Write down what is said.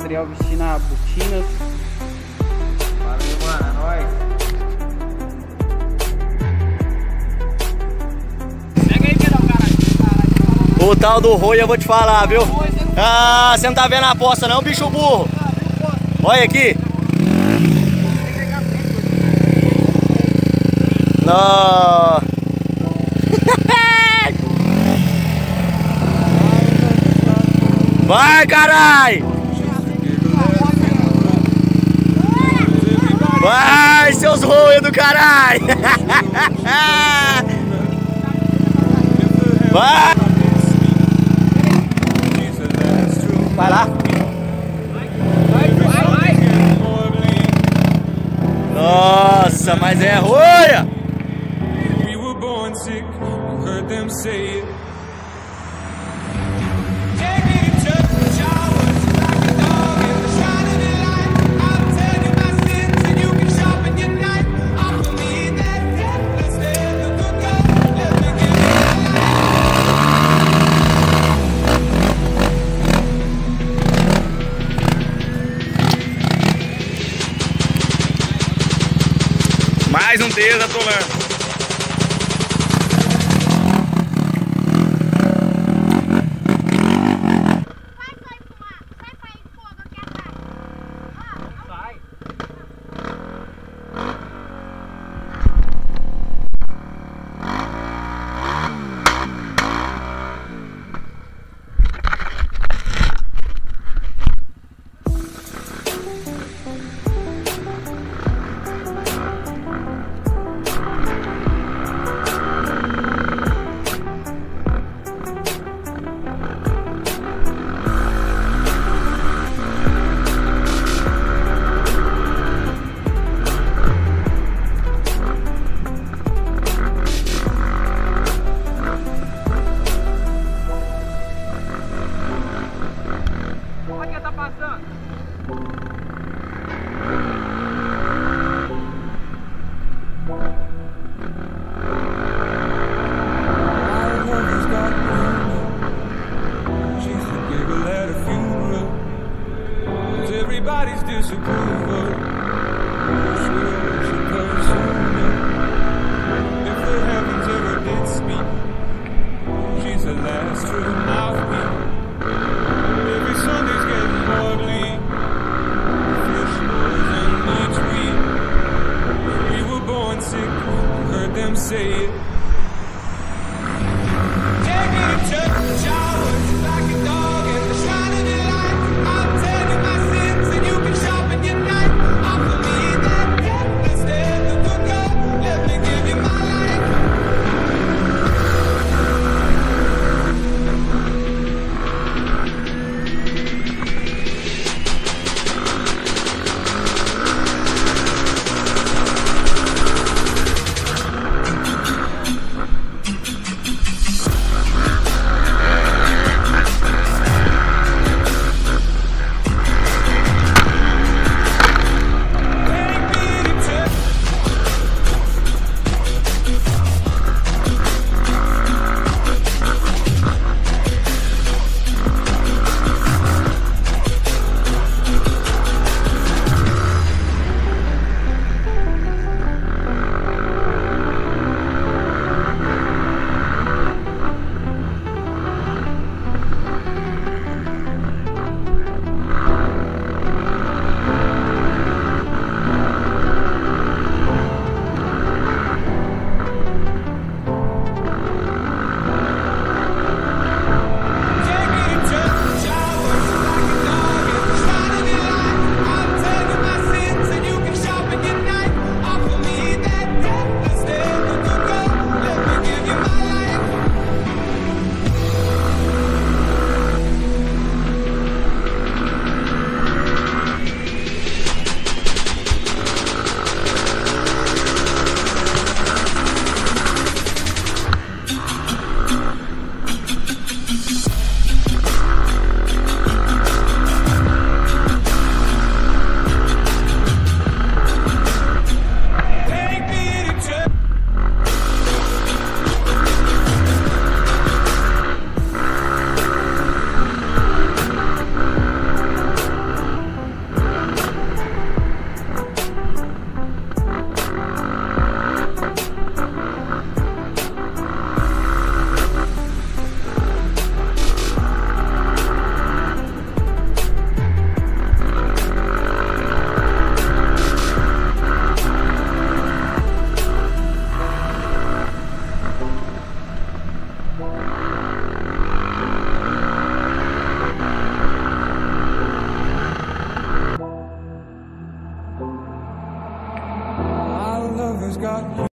material Vistina Botinas. Valeu, mano, é nóis. Pega aí, Pedro, caralho. O tal do Rui eu vou te falar, viu? Ah, você não tá vendo a aposta não, bicho burro? Olha aqui. Não. Vai, carai! Vai, seus roios do caralho! Vai! Vai lá! Vai! Nossa, mas é roia! Mais um deles atolando. Everybody's disapproval. She pursued me. If the heavens ever did speak, she's the last true mouthpiece. Every Sunday's getting more bleak. Fish poison each week. We were born sick, heard them say it.